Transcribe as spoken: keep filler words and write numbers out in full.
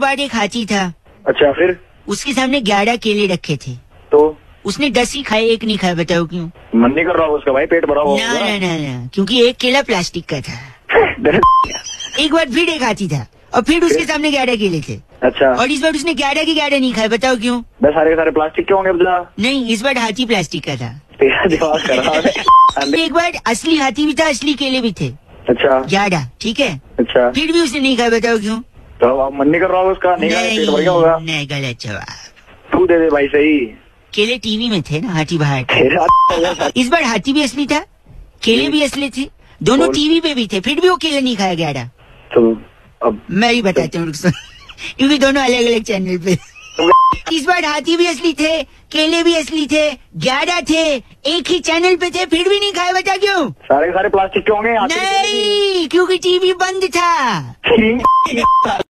बाद एक हाथी था। अच्छा, फिर उसके सामने ग्यारह केले रखे थे, तो उसने दस ही खाए, एक नहीं खाया। बताओ क्यों? मन नहीं कर रहा उसका भाई, पेट भरा हुआ ना होगा। ना ना ना, क्योंकि एक केला प्लास्टिक का था। एक बार फिर एक हाथी था और फिर उसके सामने ग्यारह केले थे। अच्छा, और इस बार उसने ग्यारह के ग्यारह नहीं खाए। बताओ क्यों? बस सारे के सारे प्लास्टिक के होंगे अपना। नहीं, इस बार हाथी प्लास्टिक का था। तेरा दिमाग खराब है। एक बार असली हाथी भी था, असली केले भी थे। अच्छा ग्यारह, ठीक है। अच्छा, फिर भी उसने नहीं खाया। बताओ क्यों? तो अब मन नहीं कर रहा होगा उसका, नहीं खाया, पेट भर गया होगा। नहीं, गलत जवाब। तू दे दे भाई सही। केले टीवी में थे ना, हाथी बाहर था। तेरा इस बार हाथी भी असली था, केले भी असली थे, दोनों और- टीवी पे भी थे, फिर भी वो केले नहीं खाया ग्यारह। तो अब मैं ही बताता हूँ, क्योंकि दोनों अलग अलग चैनल पे। इस बार हाथी भी असली थे, केले भी असली थे, ग्यारह थे, एक ही चैनल पे थे, फिर भी नहीं खाए। बता क्यों? सारे के सारे प्लास्टिक के होंगे। नहीं, क्योंकि टीवी बंद था। ठीक